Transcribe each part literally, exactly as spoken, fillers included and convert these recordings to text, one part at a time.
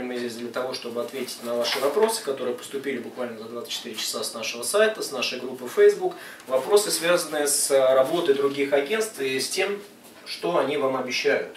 мы здесь для того, чтобы ответить на ваши вопросы, которые поступили буквально за двадцать четыре часа с нашего сайта, с нашей группы Facebook. Вопросы, связанные с работой других агентств и с тем, что они вам обещают.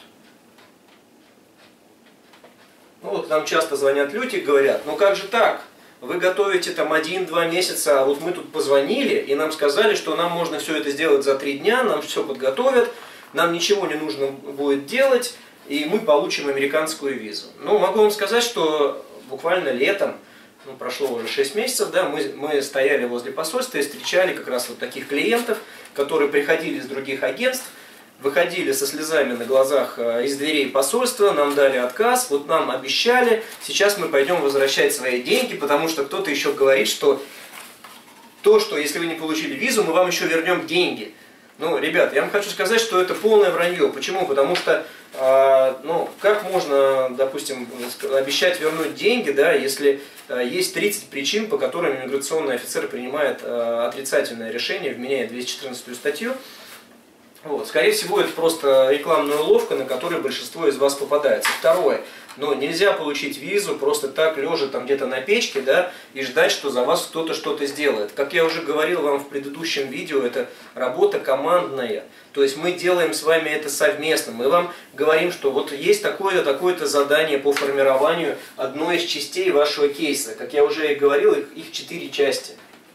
Ну вот нам часто звонят люди и говорят: ну как же так? Вы готовите там один-два месяца, а вот мы тут позвонили и нам сказали, что нам можно все это сделать за три дня, нам все подготовят, нам ничего не нужно будет делать, и мы получим американскую визу. Ну, могу вам сказать, что буквально летом, ну, прошло уже шесть месяцев, да, мы, мы стояли возле посольства и встречали как раз вот таких клиентов, которые приходили из других агентств, выходили со слезами на глазах из дверей посольства, нам дали отказ, вот нам обещали, сейчас мы пойдем возвращать свои деньги, потому что кто-то еще говорит, что то, что если вы не получили визу, мы вам еще вернем деньги. Ну, ребят, я вам хочу сказать, что это полное вранье. Почему? Потому что, э, ну, как можно, допустим, обещать вернуть деньги, да, если э, есть тридцать причин, по которым иммиграционный офицер принимает э, отрицательное решение, вменяет двести четырнадцатую статью. Вот. Скорее всего, это просто рекламная уловка, на которую большинство из вас попадается. Второе. Но нельзя получить визу просто так, лежа там где-то на печке, да, и ждать, что за вас кто-то что-то сделает. Как я уже говорил вам в предыдущем видео, это работа командная. То есть мы делаем с вами это совместно. Мы вам говорим, что вот есть такое-то, такое-то задание по формированию одной из частей вашего кейса. Как я уже и говорил, их, их четыре части.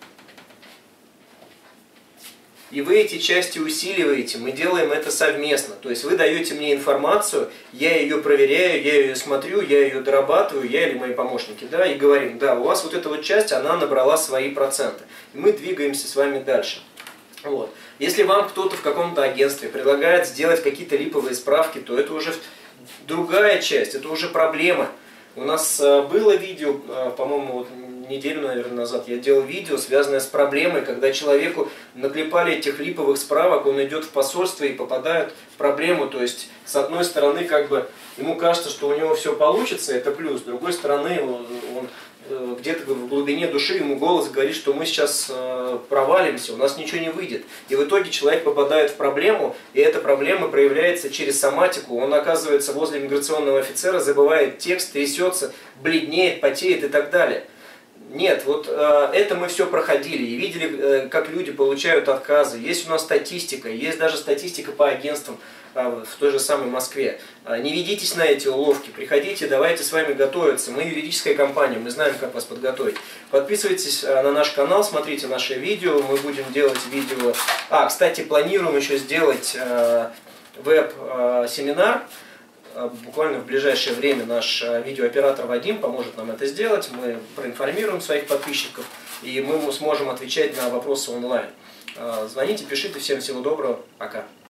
И вы эти части усиливаете, мы делаем это совместно. То есть вы даете мне информацию, я ее проверяю, я ее смотрю, я ее дорабатываю, я или мои помощники, да, и говорим: да, у вас вот эта вот часть, она набрала свои проценты. И мы двигаемся с вами дальше. Вот. Если вам кто-то в каком-то агентстве предлагает сделать какие-то липовые справки, то это уже другая часть, это уже проблема. У нас было видео, по-моему, вот неделю, наверное, назад я делал видео, связанное с проблемой, когда человеку наклепали этих липовых справок, он идет в посольство и попадает в проблему. То есть, с одной стороны, как бы ему кажется, что у него все получится, это плюс. С другой стороны, он, он где-то в глубине души ему голос говорит, что мы сейчас э, провалимся, у нас ничего не выйдет. И в итоге человек попадает в проблему, и эта проблема проявляется через соматику. Он оказывается возле миграционного офицера, забывает текст, трясется, бледнеет, потеет и так далее. Нет, вот э, это мы все проходили и видели, э, как люди получают отказы. Есть у нас статистика, есть даже статистика по агентствам э, в той же самой Москве. Э, не ведитесь на эти уловки, приходите, давайте с вами готовиться. Мы юридическая компания, мы знаем, как вас подготовить. Подписывайтесь э, на наш канал, смотрите наши видео, мы будем делать видео. А, кстати, планируем еще сделать э, веб-семинар. Буквально в ближайшее время наш видеооператор Вадим поможет нам это сделать. Мы проинформируем своих подписчиков, и мы сможем отвечать на вопросы онлайн. Звоните, пишите. Всем всего доброго. Пока.